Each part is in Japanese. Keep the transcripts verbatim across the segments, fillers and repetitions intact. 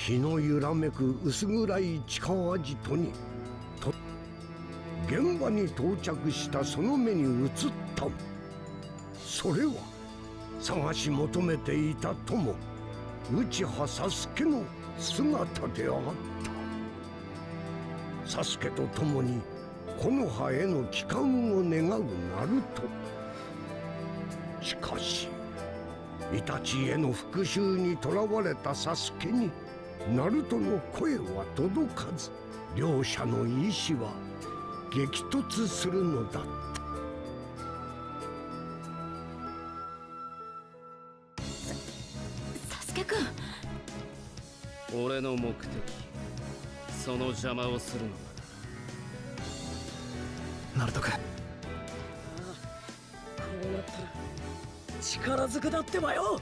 日の揺らめく薄暗い地下アジトにと現場に到着したその目に映ったそれは探し求めていた友内葉佐助の姿であった。佐助と共に木の葉への帰還を願うナルト。しかしイタチへの復讐にとらわれたサスケにナルトの声は届かず、両者の意志は激突するのだった。 サスケくん、 俺の目的、その邪魔をするのだ。 ナルト君、 ああ、こうなったら力ずくだってばよ。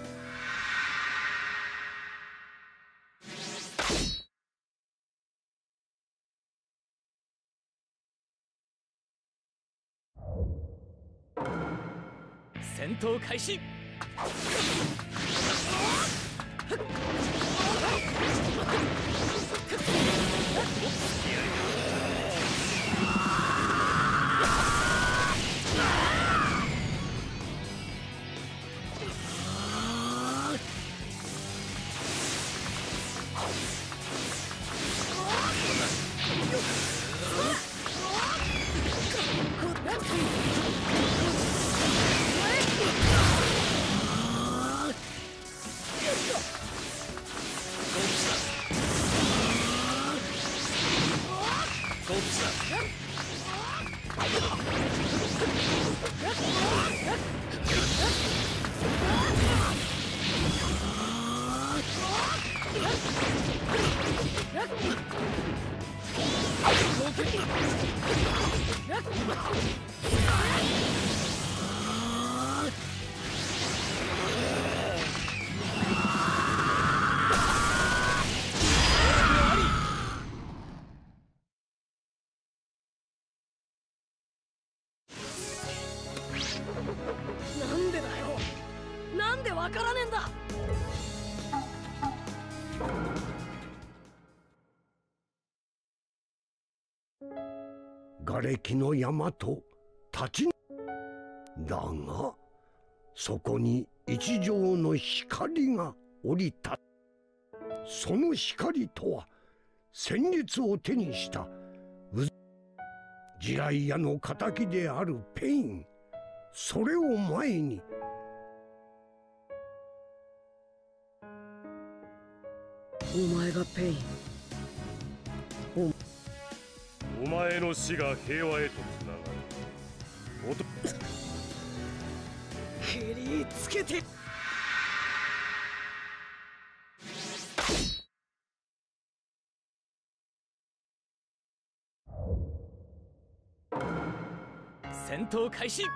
戦闘開始。 なんでだよ、なんでわからねえんだ。 瓦礫の山と立ちだが、そこに一条の光が降りた。その光とは戦術を手にした地雷屋の敵であるペイン。それを前にお前がペイン。 お前の死が平和へとつながる。 蹴りつけて。 戦闘開始。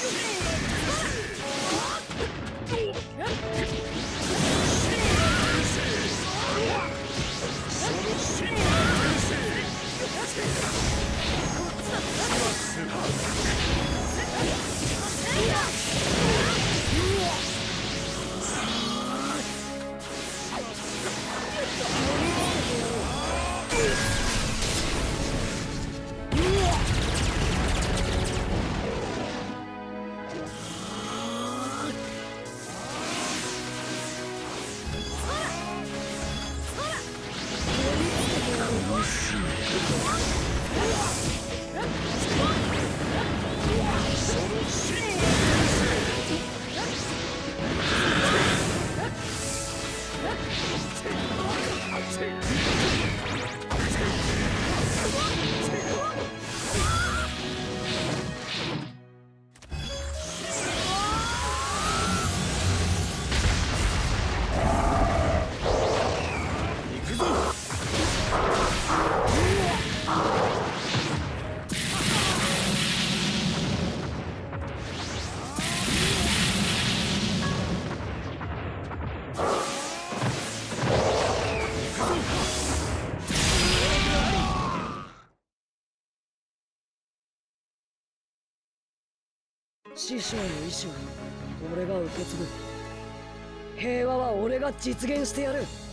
師匠の意志を俺が受け継ぐ。平和は俺が実現してやる。